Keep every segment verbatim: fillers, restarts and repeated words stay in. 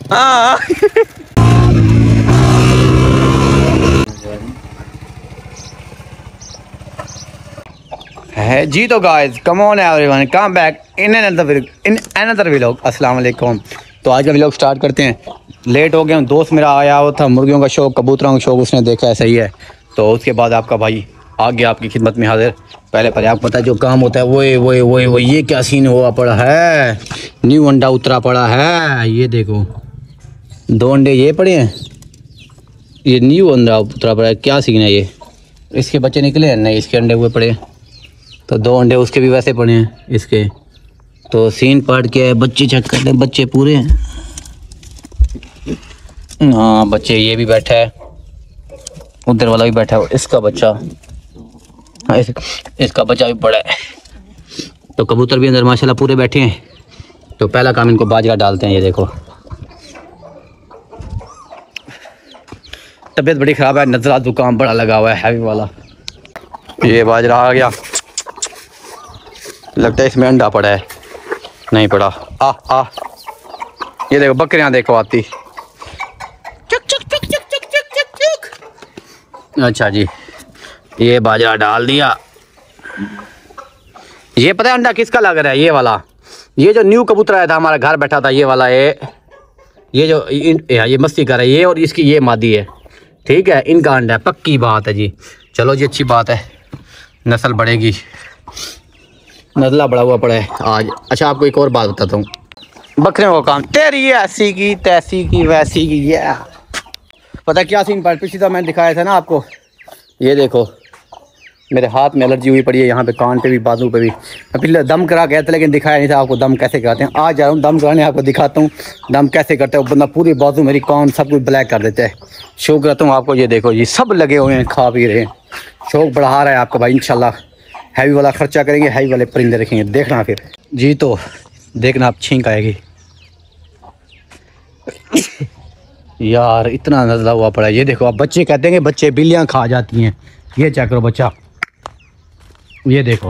हाँ है जी। तो guys come on everyone, come back in another in another vlog. अस्सलाम वालेकुम। तो आज का व्लॉग स्टार्ट करते हैं। लेट हो गए, दोस्त मेरा आया हुआ था, मुर्गियों का शौक, कबूतरों का शौक, उसने देखा है सही है, तो उसके बाद आपका भाई आ गया आपकी खिदमत में हाजिर। पहले पहले आपको पता है जो काम होता है वो वो वो वो ये क्या सीन हुआ पड़ा है। न्यू अंडा उतरा पड़ा है, ये देखो दो अंडे ये पड़े हैं, ये न्यू अंडा उतरा पड़ा है। क्या सीन है ये, इसके बच्चे निकले हैं? नहीं, इसके अंडे हुए पड़े हैं। तो दो अंडे उसके भी वैसे पड़े हैं इसके। तो सीन पार्ट क्या है, बच्चे चेक करते हैं, बच्चे पूरे हैं। हाँ बच्चे, ये भी बैठा है, उधर वाला भी बैठा है, इसका बच्चा, हाँ इस, इसका बच्चा भी बड़ा है। तो कबूतर भी अंदर माशाल्लाह पूरे बैठे हैं। तो पहला काम इनको बाजरा डालते हैं। ये देखो तबीयत बड़ी ख़राब है, नज़ला जुकाम बड़ा लगा हुआ है हैवी वाला। ये बाजरा आ गया, लगता है इसमें अंडा पड़ा है, नहीं पड़ा। आ आ ये देखो बकरियां देखो आती, चुक चुक चुक चुक चुक चुक चुक चुक। अच्छा जी, ये बाजरा डाल दिया। ये पता है अंडा किसका लग रहा है? ये वाला, ये जो न्यू कबूतर आया था हमारा घर बैठा था, ये वाला है, ये जो इन, ये मस्ती कर रहा है ये, और इसकी ये मादी है, ठीक है, इनका अंडा है, पक्की बात है जी। चलो जी अच्छी बात है, नस्ल बढ़ेगी, नजला बड़ा हुआ पड़ा है आज। अच्छा आपको एक और बात बताता हूँ, बकरियों का काम तेरी ऐसी की तैसी की वैसी की, ये पता क्या सीन पर पिछली दफा मैंने दिखाया था ना आपको। ये देखो मेरे हाथ में एलर्जी हुई पड़ी है, यहाँ पे कान पे भी, बाजू पे भी। मैं पिछले दम करा गया था लेकिन दिखाया नहीं था आपको दम कैसे कराते हैं। आज जा रहा हूँ दम कराने, आपको दिखाता हूँ दम कैसे करते हैं। बंदा पूरी बाजू मेरी कान सब कुछ ब्लैक कर देता है। शौक करता हूँ आपको, ये देखो जी सब लगे हुए हैं, खा पी रहे हैं, शौक बढ़ा रहा है आपका भाई। इंशाल्लाह हैवी वाला खर्चा करेंगे, हैवी वाले परिंदे रखेंगे, देखना फिर जी। तो देखना आप छींक आएगी यार, इतना नजला हुआ पड़ा है। ये देखो आप बच्चे कहते हैं कि बच्चे बिल्लियाँ खा जाती हैं, ये चेक करो बच्चा, ये देखो।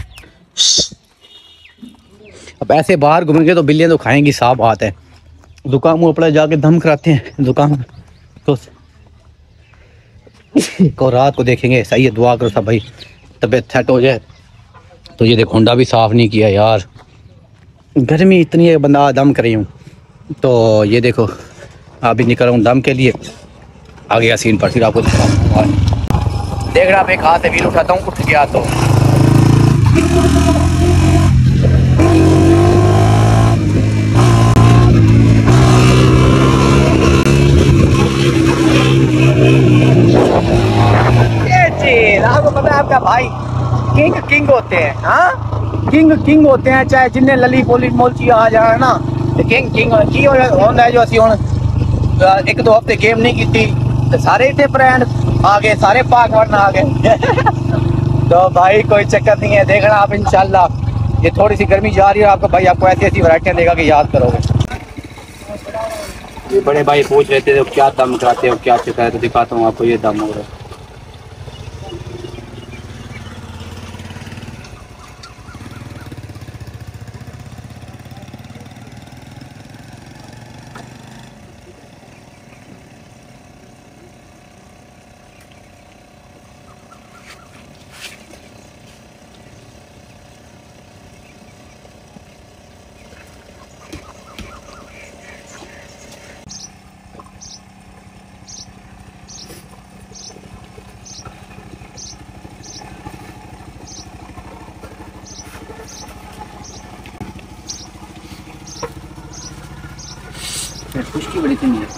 अब ऐसे बाहर घूमेंगे तो बिल्लियाँ तो खाएंगी, साफ बात है। दुकान मुँह पड़ा जाके दम कराते हैं दुकान तो को रात को देखेंगे। सही है, दुआ करो सब भाई तबीयत सेट हो जाए। तो ये देखो अंडा भी साफ़ नहीं किया यार, गर्मी इतनी है बंदा दम कर रही हूँ। तो ये देखो अभी निकल रहा हूँ दम के लिए, आ गया सीन पर, फिर आपको दिखाऊंगा। देख रहा आप एक हाथ से व्हील उठाता हूँ, उठ गया तो ये चीज आपको पता है, आपका भाई किंग किंग होते हैं। हाँ किंग किंग होते हैं, चाहे जिन्हें लली पोली मोलची आ जाए ना, किंग किंग की होता है। जो असी हुण एक दो हफ्ते गेम नहीं की थी, सारे इतने फ्रेंड आ गए, सारे पाक वरना आ गए तो भाई कोई चक्कर नहीं है, देखना आप इंशाल्लाह। ये थोड़ी सी गर्मी जा रही है, आपका भाई आपको ऐसी ऐसी वैरायटियाँ देगा कि याद करोगे। ये बड़े भाई पूछ रहे थे तो क्या दम कराते हो, क्या चुका है, तो दिखाता हूँ आपको, ये दम हो रहा है। खुशकी बड़ी कमी है।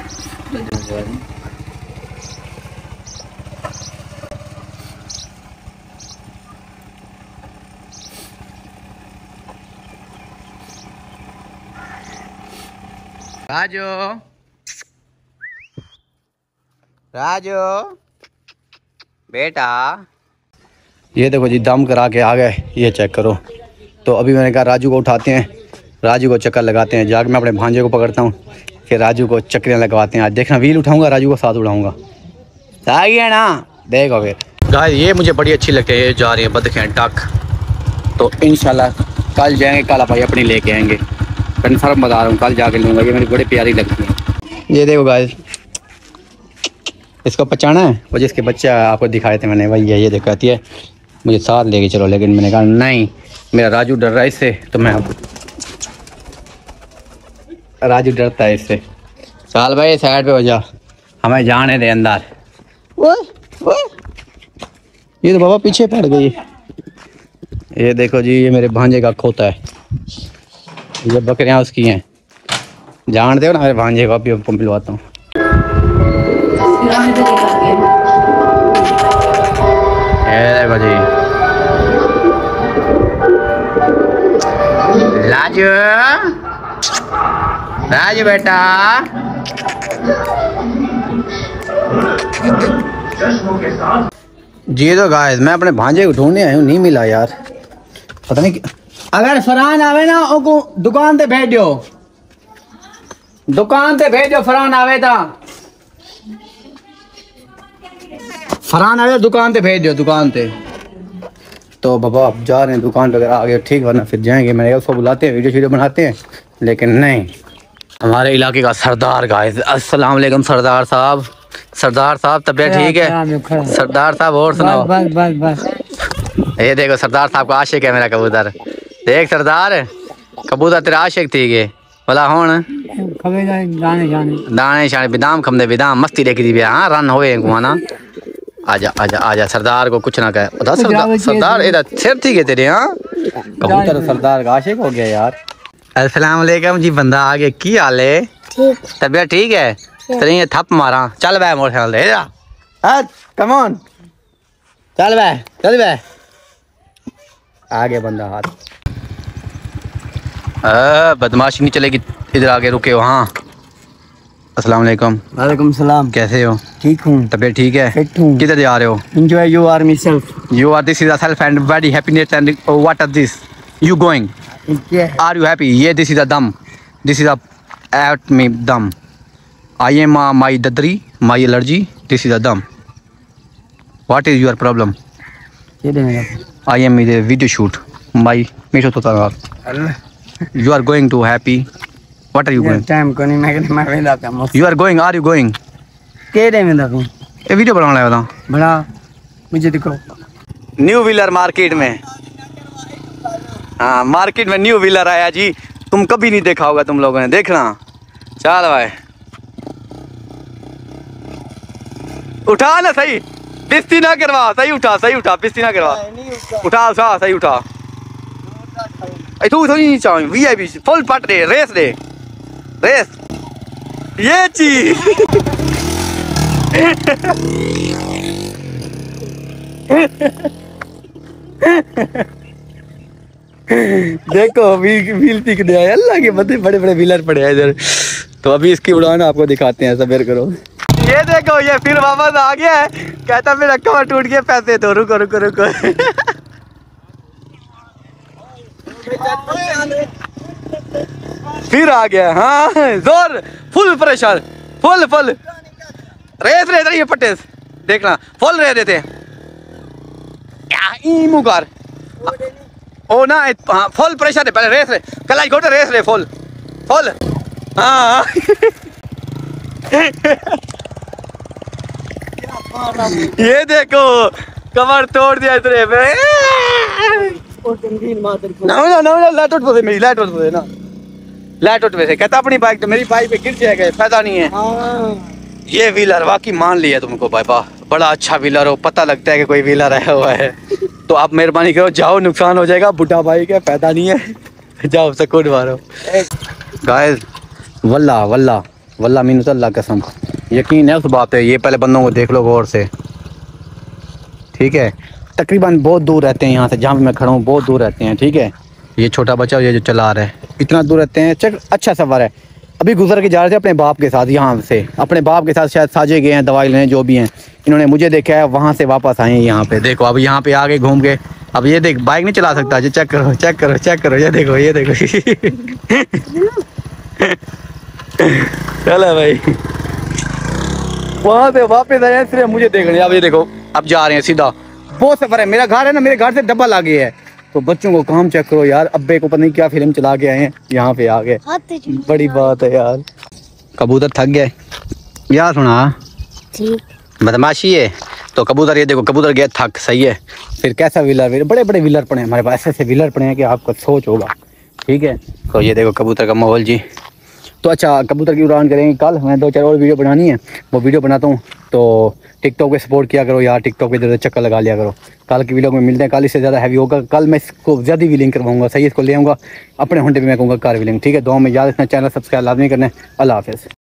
राजू राजू बेटा, ये देखो जी दम करा के आ गए, ये चेक करो। तो अभी मैंने कहा राजू को उठाते हैं, राजू को चक्कर लगाते हैं। जाके मैं अपने भांजे को पकड़ता हूँ, फिर राजू को चक्रियाँ लगवाते हैं। आज देखना व्हील उठाऊंगा, राजू को साथ उड़ाऊंगा, सही है ना? देखो फिर गाइस, ये मुझे बड़ी अच्छी लगती है, ये जा रही है बदखें डक। तो इंशाल्लाह कल जाएंगे, कल भाई अपनी लेके आएंगे। कन्फर्म बता रहा हूँ, कल जाके लूँगा। ये मेरी बड़ी प्यारी लगती है। ये देखो गाइस, इसको पहचाना है, वो जिसके बच्चे आपको दिखाए थे मैंने, वही है। ये दिखाती है मुझे साथ लेके चलो, लेकिन मैंने कहा नहीं, मेरा राजू डर रहा है इससे, तो मैं अब राजू डरता है इससे। साल भाई साइड पे हो जा, हमें जाने दे अंदर। ओए ओए, ये तो बाबा पीछे पड़ गई। ये देखो जी, ये मेरे भांजे का खोता है, ये बकरियां उसकी हैं। जान दो ना मेरे भांजे को, अभी आपको मिलवाता हूँ। देखो जी, राजू राजू बेटा, जी तो गाइस मैं अपने भांजे को ढूंढने आया हूँ, नहीं मिला यार, पता नहीं। अगर फरहान आवे ना ओको दुकान पे भेज दो, दुकान पे भेज दो, फरहान आवे था, फरहान आवे दुकान पे भेज दो, दुकान पे। तो बाबा अब जा रहे हैं दुकान पे, अगर आगे ठीक, वरना फिर जाएंगे। मैंने उसको बुलाते हैं, वीडियो वीडियो बनाते हैं, लेकिन नहीं। हमारे इलाके का सरदार गाइस, अस्सलाम वालेकुम सरदार साहब। सरदार साहब तबीयत ठीक है? सरदार साहब और सुनाओ। बस बस बस। ये देखो सरदार साहब का आशिक है मेरा कबूतर। देख सरदार, कबूतर तेरा आशिक थी के बोला हुण दाने शाने दाने शाने बिदाम खमदे बिदाम मस्ती देखी थी। हाँ रन होए गुआना। आजा आजा आजा, सरदार को कुछ ना कहे। बता सरदार, सरदार इधर सिर थी के तेरे। हाँ कबूतर सरदार का आशिक हो गया यार। अस्सलाम वालेकुम जी, बंदा आ गया। की हाल है? तबीयत ठीक है? तेरी ये थप मारा, चल बे मोटरसाइकिल दे जा। हट कम ऑन, चल बे चल बे। आगे बंदा हाथ, आ, बदमाशी नहीं चलेगी, इधर आगे रुके हो। हाँ अस्सलाम वालेकुम। वालेकुम सलाम। कैसे हो? ठीक हूँ। तबीयत ठीक है? फिट हूँ। किधर जा रहे हो? Enjoy you are myself. You are this is a self and very happiness and oh, what is this? You going? Yeah. Are you happy? Yeah, this is a dum. This is a at me dum. I am uh, my dadri, my allergy. This is a dum. What is your problem? I am in a video shoot. My meto total. You are going to happy. What are you going? Time going. मैं मैं जाता हूँ। You are going. Are you going? क्या time में जाऊँ? ये video बनाने लगा था। बना मुझे दिखाओ। न्यू व्हीलर मार्केट में। हाँ मार्केट में न्यू व्हीलर आया जी, तुम कभी नहीं देखा होगा तुम लोगों ने, देखना। चल भाई उठा ना, सही बिस्ती ना करवा, सही उठा, सही उठा, बिस्ती ना करवा, उठा उठा सही उठा। तू थोड़ी चाहे वी आई पी फुल पट दे, रेस दे, रेस ये चीज। देखो व्हील व्हील टिक दिया है, अल्लाह के बंदे बड़े बड़े व्हीलर पड़े हैं इधर। तो अभी इसकी उड़ान आपको दिखाते हैं, सब्र करो। ये देखो ये फिर वापस आ गया है, कहता मेरा कवर टूट गया, पैसे दो। रुको रुको रुको। फिर आ गया। हाँ जोर, full pressure, full full race race रही है पट्टे, देखना फुल रह देते हैं। मुकार ओ ना, हाँ फुल प्रेशर है, पहले रेस रे, कल घोटे रेस रे फुल फुल। हाँ ये देखो कमर तोड़ दिया इतने में। ना ना ना लाइट उठ मेरी, लाइट उठ ना, लाइट उठ वैसे कहता अपनी बाइक तो मेरी बाइक पे गिर जाएगा, फायदा नहीं है। ये व्हीलर वाकई मान लिया तुमको बाबा, बड़ा अच्छा व्हीलर हो, पता लगता है कि कोई व्हीलर आया हुआ है। तो आप मेहरबानी करो जाओ, नुकसान हो जाएगा, बुढ़ा बाइक है, फायदा नहीं है, जाओ सकून मारो। गाइस वल्ला वल्ला वल्ला मीनू अल्लाह कसम, यकीन है उस बात है। ये पहले बंदों को देख लो गौर से, ठीक है। तकरीबन बहुत दूर रहते हैं यहाँ से, जहाँ मैं खड़ा हूँ बहुत दूर रहते हैं, ठीक है। ये छोटा बच्चा ये जो चला रहा है, इतना दूर रहते हैं। चल अच्छा सफ़र है। अभी गुजर के जा रहे थे अपने बाप के साथ, यहाँ से अपने बाप के साथ शायद साजे गए हैं, दवाई लेने जो भी हैं। इन्होंने मुझे देखा है, वहाँ से वापस आए हैं यहाँ पे। देखो अब यहाँ पे आगे घूम के, अब ये देख बाइक नहीं चला सकता, ये चेक करो चेक करो चेक करो, ये देखो ये देखो। चलो भाई वहाँ से वापस आए सिर्फ मुझे देखने। अब ये देखो अब जा रहे हैं सीधा, बहुत सफर है। मेरा घर है ना, मेरे घर से डब्बा लागे है, तो बच्चों को काम चेक करो यार, अब्बे को पता नहीं क्या फिल्म चला के आए हैं, यहाँ पे आ गए, बड़ी बात है यार। कबूतर थक गए यार, सुना बदमाशी है तो कबूतर, ये देखो कबूतर गया थक, सही है। फिर कैसा व्हीलर, बड़े बड़े व्हीलर पड़े हैं हमारे पास, ऐसे ऐसे व्हीलर पड़े हैं कि आपको सोच होगा, ठीक है। तो ये देखो कबूतर का माहौल जी। तो अच्छा, कबूतर की उड़ान करेंगे कल, मैं दो चार और वीडियो बनानी है, वो वीडियो बनाता हूँ। तो टिकटॉक पे सपोर्ट किया करो यार, टिकटॉक पे ज़्यादा चक्कर लगा लिया करो। कल की वीडियो में मिलते हैं, कल इससे ज़्यादा हैवी होगा, कल मैं इसको ज़्यादा व्हीलिंग करवाऊंगा, सही, इसको ले आऊँगा अपने होंडे पे, मैं कहूँगा कार व्हीलिंग, ठीक है। दो में याद रखना, चैनल सब्सक्राइब लाजमी करना है। अल्लाह हाफ़िज़।